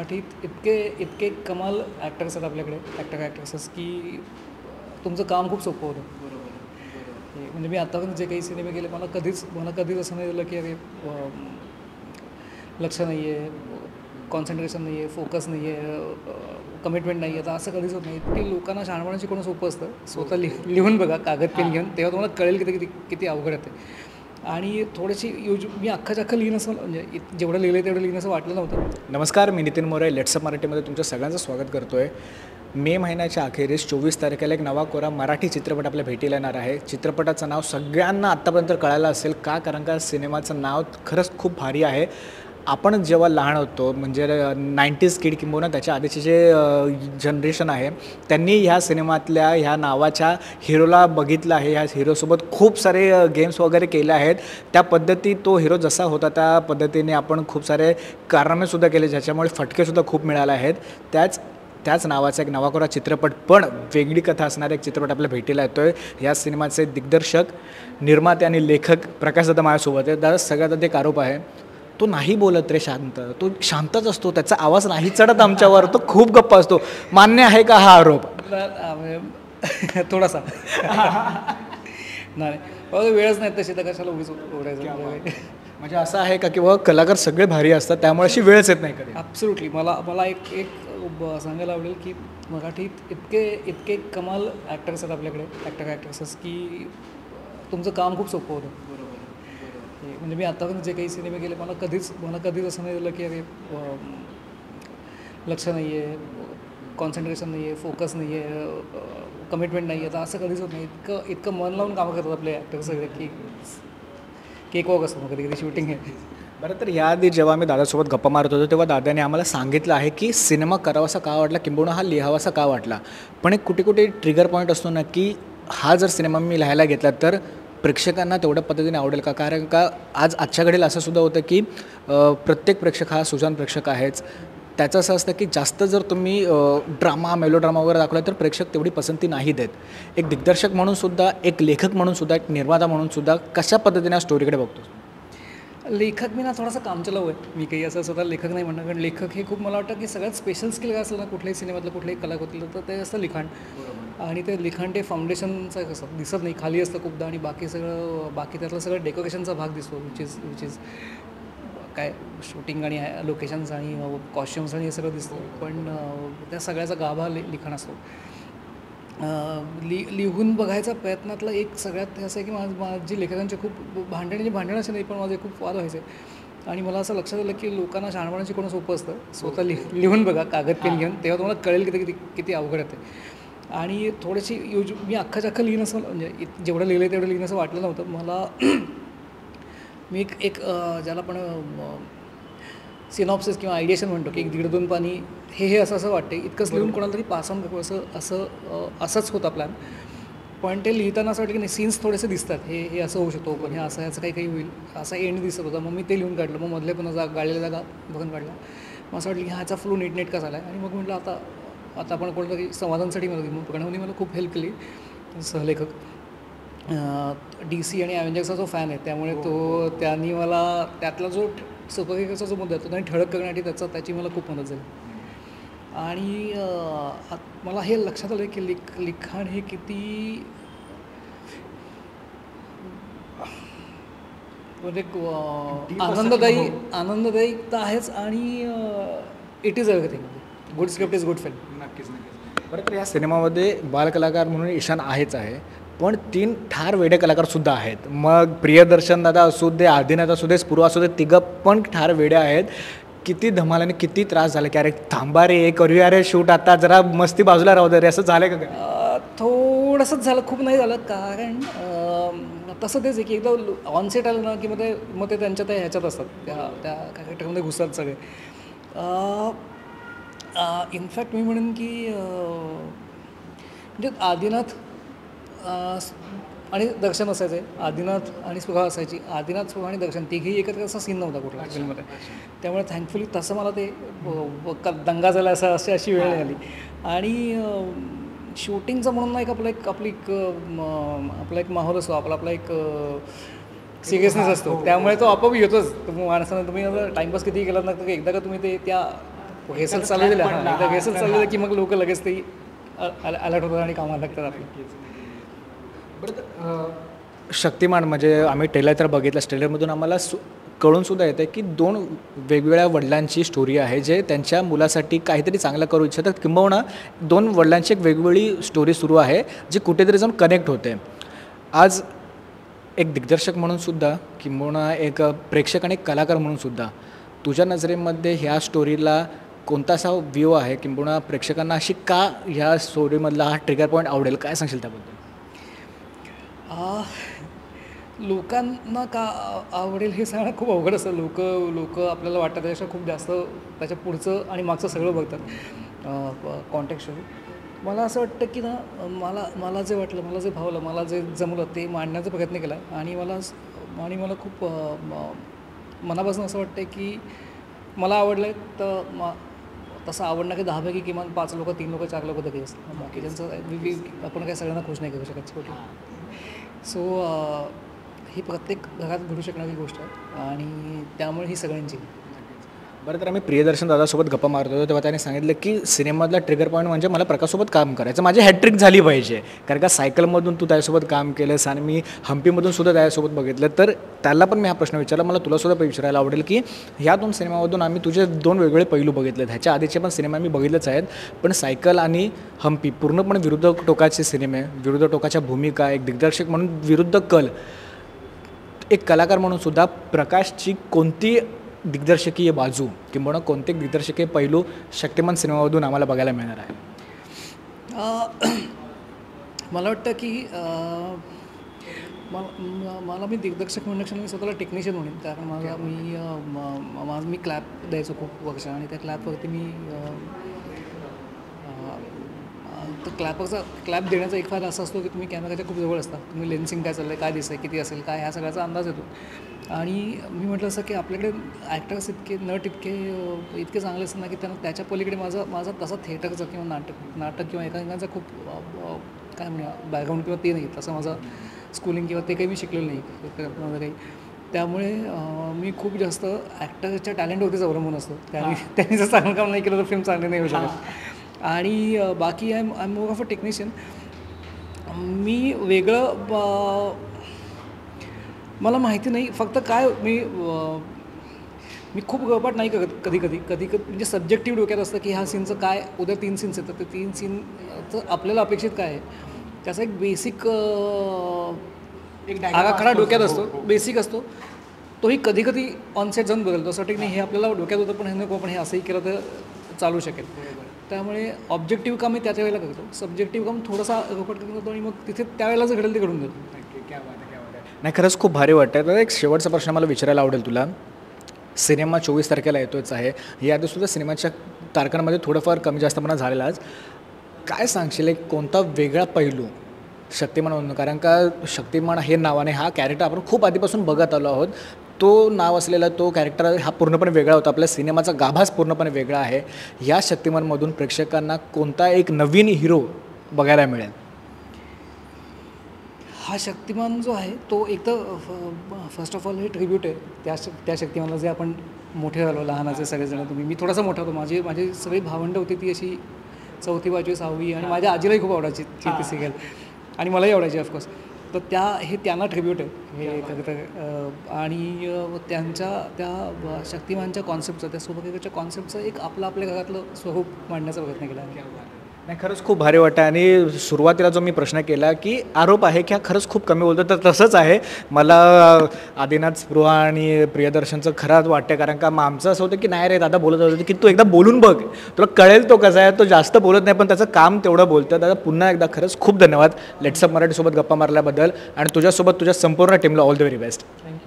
मराठीत इतके इतके कमाल ॲक्टर्स आहेत आपल्याकडे, ॲक्ट्रेसेस की तुमचं काम खूप सोपं होतं. म्हणजे मी आतापर्यंत जे काही सिनेमे केले मला कधीच असं नाही झालं की अरे लक्ष नाही आहे, कॉन्सन्ट्रेशन नाही आहे, फोकस नाही आहे, कमिटमेंट नाही आहे. तर असं कधीच होत नाही की लोकांना शहाणपणा शिकवणं सोपं असतं. स्वतः लिहून बघा, कागद पेन घेऊन, तेव्हा तुम्हाला कळेल किती किती किती अवघड आहे. आणि थोडीशी मी अख्खं लिहिणं असं म्हणजे जेवढं लिहिलं तेवढं लिहिणं असं वाटलं नव्हतं. नमस्कार, मी नितीन मोरे. लेट्सअप मराठीमध्ये तुमचं सगळ्यांचं स्वागत करतो आहे. मे महिन्याच्या अखेरीस 24 तारखेला एक नवा कोरा मराठी चित्रपट आपल्या भेटीला येणार आहे. चित्रपटाचं नाव सगळ्यांना आत्तापर्यंत कळालं असेल का, कारण का सिनेमाचं नाव खरंच खूप भारी आहे. आपण जेव्हा लहान होतो म्हणजे 90s किड किंबहुना त्याच्या आधीचे जे जनरेशन आहे त्यांनी ह्या सिनेमातल्या ह्या नावाच्या हिरोला बघितलं आहे. ह्या हिरोसोबत खूप सारे गेम्स वगैरे केले आहेत. त्या पद्धती तो हिरो जसा होता त्या पद्धतीने आपण खूप सारे कारनामेसुद्धा केले, ज्याच्यामुळे फटकेसुद्धा खूप मिळाले आहेत. त्याच नावाचा एक नवाकोरा चित्रपट, पण वेगळी कथा असणारा एक चित्रपट आपल्या भेटीला येतो आहे. या सिनेमाचे दिग्दर्शक, निर्माते आणि लेखक प्रकाश दादा माझ्यासोबत आहे. दादा, सगळ्यात अधिक आरोप आहे तो नाही बोलत रे, तो शांतच असतो, त्याचा आवाज नाही चढत आमच्यावर, तो खूप गप्पा असतो. मान्य आहे का हा आरोप? थोडासा नाही, वेळच नाही तशी, तर कशाला ओढायचं. म्हणजे असं आहे का की बाबा कलाकार सगळे भारी असतात त्यामुळे अशी वेळच येत नाही कधी? ॲब्सोल्युटली. मला एक सांगायला आवडेल की मराठीत इतके कमाल ॲक्टर्स आहेत आपल्याकडे, ॲक्ट्रेसेस की तुमचं काम खूप सोपं होतं. म्हणजे मी आतापर्यंत जे काही सिनेमे केले मला कधीच असं नाही झालं की अरे लक्ष नाही आहे, कॉन्सन्ट्रेशन नाही आहे, फोकस नाही आहे, कमिटमेंट नाही आहे. तर असं कधीच होत नाही. इतकं मन लावून कामं करतात आपले ॲक्टर्स सगळे की केक वॉक असतो, मग कधी शूटिंग आहे. बरं, तर याआधी जेव्हा आम्ही दादासोबत गप्पा मारत होतो तेव्हा दादाने आम्हाला सांगितलं आहे की सिनेमा करावासा का वाटला, किंबहुना हा लिहावासा का वाटला. पण एक कुठे ट्रिगर पॉईंट असतो ना की हा जर सिनेमा मी लिहायला घेतला तर प्रेक्षकांना तेवढ्या पद्धतीने आवडेल का. कारण का आजच्या घडीला असं सुद्धा होतं की प्रत्येक प्रेक्षक हा सुजाण प्रेक्षक आहेच. त्याचं असं असतं की जास्त जर तुम्ही ड्रामा, मेलोड्रामा वगैरे दाखवला तर प्रेक्षक तेवढी पसंती नाही देत. एक दिग्दर्शक म्हणूनसुद्धा, एक लेखक म्हणूनसुद्धा, एक निर्माता म्हणूनसुद्धा कशा पद्धतीने या स्टोरीकडे बघतो? लेखक मी ना थोडासा कामचलाऊ आहे. मी काही असं स्वतः लेखक नाही म्हणणार, कारण लेखक हे खूप, मला वाटतं की सगळ्यात स्पेशल स्किल काय असलं ना कुठल्याही सिनेमातलं, कुठल्याही कलाकृतीला, तर ते असतं लिखाण. आणि ते लिखाण ते फाउंडेशनचं कसं दिसत नाही, खाली असतं खूपदा, आणि बाकी त्यातलं सगळं डेकोरेशनचा भाग दिसतो, विच इज काय शूटिंग आणि लोकेशन्स आणि कॉस्ट्युम्स आणि हे सगळं दिसतं. पण त्या सगळ्याचा गाभा लिखाण असतो. लिहून बघायचा प्रयत्नातला एक सगळ्यात असं आहे की माझी लेखकांचे खूप भांडण असे नाही, पण माझे खूप वाद व्हायचे. आणि मला असं लक्षात आलं की लोकांना शहाणपणा शिकवणं सोपं असतं. स्वतः लिहून बघा, कागद पेन घेऊन, तेव्हा तुम्हाला कळेल किती अवघड आहे. आणि थोडीशी मी अख्खं लिहिणं असं म्हणजे जेवढं लिहिलं तेवढं लिहिणं असं वाटलं नव्हतं मला. मी एक ज्याला आपण सिनॉप्सिस किंवा आयडिएशन म्हणतो की 1-1.5 पानी हे असं वाटते, इतकंच लिहून कोणाला तरी पास ऑन दाखवू असंच होता प्लॅन. पण ते लिहिताना असं वाटतं की नाही, सीन्स थोडेसे दिसतात, हे असं होऊ शकतो, पण हे असं काही होईल, असा एंड दिसत होता. मग मी ते लिहून काढलं. मग मधले पण गाळलेल्या जागा बघून काढला. मग असं वाटलं की ह्याचा फ्लो नीटनेटका झाला आहे. आणि मग म्हटलं आता आपण कोणतरी संवादांसाठी मला प्रणवनी मला खूप हेल्प केली, सहलेखक. DC आणि ॲव्हेंजर्सचा जो फॅन आहे, त्यामुळे त्यांनी मला त्यातला जो सुपरहिरोचा जो मुद्दा आहे तो त्यांनी ठळक करण्यासाठी त्याची मला खूप मदत झाली. आणि मला हे लक्षात आलं की लिखाण हे किती म्हणजे आनंददायी तर आहेच, आणि it is everything. Good script is good film. नक्कीच. बरं, तर या सिनेमामध्ये बालकलाकार म्हणून ईशान आहेच आहे, पण 3 ठार वेडे कलाकारसुद्धा आहेत. मग प्रियदर्शन दादा असू दे, आदिनाथ असू दे, स्पूर्वा असू दे, तिघं पण ठार वेडे आहेत. किती धमालाने किती त्रास झाला की अरे थांबा रे, करूया रे शूट, आता जरा मस्ती बाजूला राहू दे रे, असं झालं का? थोडंसंच झालं, खूप नाही झालं. कारण तसं तेच आहे की एकदा ऑनसेट आलं ना की मग ते त्यांच्या ह्याच्यात असतात, त्या कॅरेक्टरमध्ये घुसतात सगळे. इनफॅक्ट मी म्हणेन की म्हणजे आदिनाथ आणि दर्शन असायचे, आदिनाथ आणि स्पृहा असायची. आदिनाथ, स्पृहा आणि दर्शन तिघेही एकत्र असा सीन नव्हता कुठला फिल्ममध्ये. त्यामुळे थँकफुली तसं मला ते दंगा झाला अशी वेळ आली. आणि शूटिंगचं म्हणून ना आपला एक माहोल असतो, आपला एक सिरियसनेस असतो, त्यामुळे तो आपोआप येतोच. माणसानं तुम्ही टाईमपास कितीही केला ना, तर एकदा का तुम्ही त्या रिहर्सल चालू दिलं एकदा रिहर्सल चालू दिलं की मग लोक लगेच ते अलर्ट होतात आणि कामाला लागतात आपली. शक्तिमान म्हणजे आम्ही ट्रेलर तर बघितलं, ट्रेलरमधून आम्हाला कळून सुद्धा येतं की दोन वेगवेगळ्या वडिलांची स्टोरी आहे जे त्यांच्या मुलासाठी काहीतरी चांगलं करू इच्छितात, किंबहुना दोन वडिलांची एक वेगवेगळी स्टोरी सुरू आहे जी कुठेतरी जाऊन कनेक्ट होते. आज एक दिग्दर्शक म्हणून सुद्धा किंबहुना एक प्रेक्षक आणि एक कलाकार म्हणून सुद्धा तुझ्या नजरेमध्ये ह्या स्टोरीला कोणता असा व्ह्यू आहे, किंबहुना प्रेक्षकांना अशी का ह्या स्टोरीमधला हा ट्रिगर पॉईंट आवडेल, काय सांगशील त्याबद्दल? लोकांना का आवडेल हे सांगणं खूप अवघड असतं. लोक आपल्याला वाटतं त्याच्यापेक्षा खूप जास्त त्याच्या पुढचं आणि मागचं सगळं बघतात कॉन्टेक्स्चुअली. मला असं वाटतं की ना मला जे वाटलं, मला जे भावलं, मला जे जमलं ते मांडण्याचा प्रयत्न केला आणि मला खूप मनापासून असं वाटतं की मला आवडलं आहे तर तसं आवडणं की 10 पैकी किमान 5 लोक, 3 लोक, 4 लोक तरी असतात. बाकी त्यांचं आपण काही सगळ्यांना खुश नाही करू शकत शेवटी. सो ही प्रत्येक घरात घडू शकणारी गोष्ट आहे आणि त्यामुळे ही सगळ्यांची. बरं, तर आम्ही प्रियदर्शन दादासोबत गप्पा मारत होतो तेव्हा त्याने सांगितलं की सिनेमातला ट्रिगर पॉईंट म्हणजे मला प्रकाशसोबत काम करायचं, माझी हॅट्रिक झाली पाहिजे. कारण का सायकलमधून तू त्याच्यासोबत काम केलंस आणि मी हम्पीमधून सुद्धा त्याच्यासोबत बघितलं. तर त्याला पण मी हा प्रश्न विचारला, मला तुलासुद्धा विचारायला आवडेल की ह्या 2 सिनेमामधून आम्ही तुझे 2 वेगवेगळे पैलू बघितलेत. ह्याच्या आधीचे पण सिनेमा मी बघितलेच आहेत, पण सायकल आणि हम्पी पूर्णपणे विरुद्ध टोकाचे सिनेमे, विरुद्ध टोकाच्या भूमिका, एक दिग्दर्शक म्हणून विरुद्ध कल, एक कलाकार म्हणून सुद्धा प्रकाशची कोणती दिग्दर्शकीय बाजू किंवा कोणते दिग्दर्शकीय पैलू शक्तिमान सिनेमामधून आम्हाला बघायला मिळणार आहे? मला वाटतं की मला मी दिग्दर्शक म्हणण्यापेक्षा मी स्वतःला टेक्निशियन म्हणेन. कारण मी क्लॅप द्यायचो खूप वर्ष आणि त्या क्लॅपवरती मी तर क्लॅप देण्याचा एक फायदा असा असतो की तुम्ही कॅमेऱ्याच्या खूप जवळ असता, तुम्ही लेन्सिंग काय चाललं आहे, काय दिसतं आहे, किती असेल काय, ह्या सगळ्याचा अंदाज येतो. आणि मी म्हटलं असं की आपल्याकडे ॲक्टर्स नट इतके चांगले असतात ना की त्यांना त्याच्या पलीकडे माझा तसा थिएटरचा किंवा नाटक किंवा एकांकांचा खूप काय म्हणूया बॅकग्राऊंड किंवा ते नाही, तसं माझं स्कूलिंग किंवा ते काही मी शिकलेलं नाही माझं काही. त्यामुळे मी खूप जास्त ॲक्टरच्या टॅलेंटवरतीच अवलंबून असतो. त्यांनी जर चांगलं काम नाही केलं तर फिल्म चांगली नाही होऊ शकत. आणि बाकी I am more of a technician. मी वेगळं मला माहिती नाही, फक्त काय मी खूप गळपाट नाही करत कधी म्हणजे सब्जेक्टिव्ह डोक्यात असतं की ह्या सीनचं काय, उद्या 3 सीन्स येतात, ते 3 सीनचं आपल्याला अपेक्षित काय आहे त्याचा एक बेसिक आराखडा डोक्यात असतो, बेसिक असतो. तोही कधी ऑनसेट जाऊन बदलतो. असं वाटतं की नाही हे आपल्याला डोक्यात होतं पण हे नको, आपण हे असंही केलं तर चालू शकेल. त्यामुळे ऑब्जेक्टिव्ह काम मी त्याच्या वेळेला करतो, सब्जेक्टिव्ह काम थोडासा गळपाट करतो आणि मग तिथे त्यावेळेला जे घडेल ते घडून देतो. नाही, खरंच खूप भारी वाटतं. तर एक शेवटचा प्रश्न मला विचारायला आवडेल तुला. सिनेमा 24 तारखेला येतोच आहे, याआधीसुद्धा सिनेमाच्या तारखांमध्ये थोडंफार कमी जास्तपणा झालेला. आज काय सांगशील एक कोणता वेगळा पैलू शक्तिमान म्हणून, कारण का शक्तिमान हे नावाने हा कॅरेक्टर आपण खूप आधीपासून बघत आलो आहोत, तो नाव असलेला तो कॅरेक्टर हा पूर्णपणे वेगळा होता, आपल्या सिनेमाचा गाभास पूर्णपणे वेगळा आहे. या शक्तिमानमधून प्रेक्षकांना कोणता एक नवीन हिरो बघायला मिळेल? हा शक्तिमान जो आहे तो एक तर फर्स्ट ऑफ ऑल हे ट्रिब्यूट आहे त्या शक्तिमानला जे आपण मोठे झालो, लहानाचे सगळेजण. मी थोडासा मोठा होतो, माझी सगळी भावंडं होती ती अशी 4थी 5वी 6वी, आणि माझ्या आजीलाही खूप आवडायची ती सिरियल आणि मलाही आवडायची ऑफकोर्स. तर त्यांना ट्रिब्यूट आहे हे खरं तर. आणि त्यांच्या त्या शक्तिमानच्या कॉन्सेप्टचं, त्या सुपरहिरोच्या कॉन्सेप्टचं एक आपल्या घरातलं स्वरूप मांडण्याचा प्रयत्न केला. नाही, खरंच खूप भारी वाटतं. आणि सुरुवातीला जो मी प्रश्न केला की आरोप आहे की हा खरंच खूप कमी बोलतो, तर तसंच आहे. मला आदिनाथ स्पृहा आणि प्रियदर्शनचं खरंच वाटतं, कारण का मग आमचं असं होतं की नाही रे दादा बोलत होतं की तू एकदा बोलून बघ, तुला कळेल तो कसा आहे. तो जास्त बोलत नाही पण त्याचं काम तेवढं बोलतं. दादा पुन्हा एकदा खरंच खूप धन्यवाद लेट्सअप मराठीसोबत गप्पा मारल्याबद्दल, आणि तुझ्यासोबत तुझ्या संपूर्ण टीमला ऑल द व्हेरी बेस्ट.